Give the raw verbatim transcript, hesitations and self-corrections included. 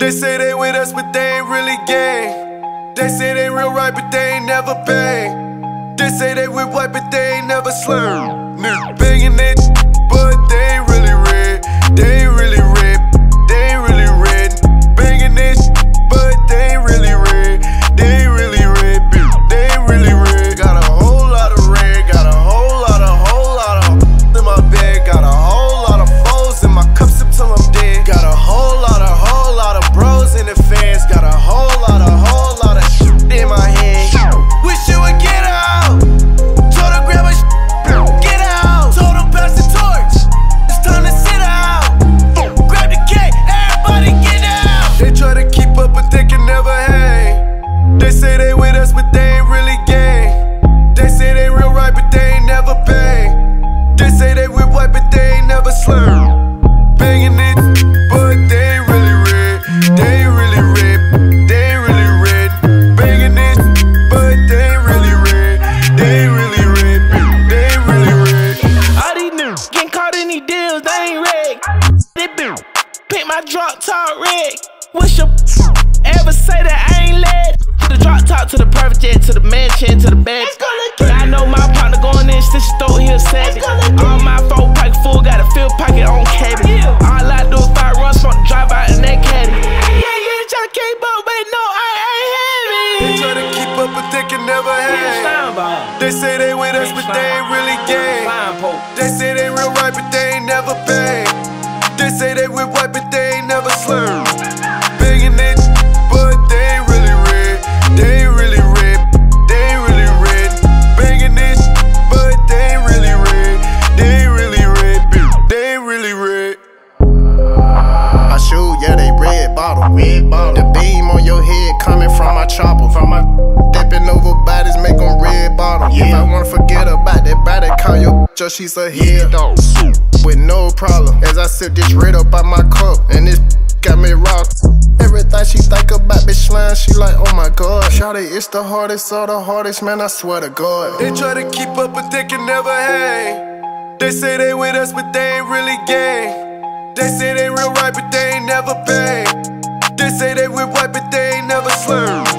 They say they with us, but they ain't really gang. They say they real right, but they ain't never bang. They say they with white, but they ain't never slurm. Nigga banging it, but they ain't really red. They ain't really red. They ain't really red. Banging it, but they ain't really red. They ain't really red. They ain't really red. Got a whole lot of red. Got a whole lot of, whole lot of in my bed. Got a whole lot of foes in my cups up till I'm dead. Got a whole lot of, whole lot of bros in the fans. Got a whole lot of, whole lot of shit in my head. Wish you would get out. Told her grab a get out. Told him pass the torch. It's time to sit out. Grab the cake, everybody get out. They try to keep up, but they can never hang. They say they with us, but they ain't really gang. They say they real right, but they ain't never bang. They say they with white, but they ain't never slurm. Banging it, but they ain't really red. They ain't really red. They ain't really red. Banging it, but they ain't really red. They ain't really red. They ain't really red. All these niggas getting caught in these deals, they ain't red. They been paint my drop top red. What's your ever say that I ain't led? The drop top to the private jet, to the mansion, to the bed. I know my partner going in, since she throw here savage. All my phone pocket full, got a fill pocket on cabin. All I do is fight, run, smoke, drive out in that caddy. Yeah, yeah, try to keep up, but no, I ain't heavy. They try to keep up, but they can never hang. They say they with us, but they ain't really gang. They say they real right, but they ain't never bang. They say they with white, but they ain't never slurm. Banging it, but they ain't really red. They ain't really red. They ain't really red. Banging it, but they ain't really red. They ain't really red. They ain't really red. My shoe, yeah, they red bottle. Red bottle. The beam on your head coming from my chopper. From my stepping over bodies, make them red bottle. Yeah. If I wanna forget about that body, call your bitch, she's a head dog. With no problem, as I sip this red up out my cup, and this got me rock. Everything she think about bitch slime, she like, oh my god. Shawty, it's the hardest of the hardest, man, I swear to God. They try to keep up, but they can never hang. They say they with us, but they ain't really gang. They say they real right, but they ain't never bang. They say they with white, but they ain't never slurm.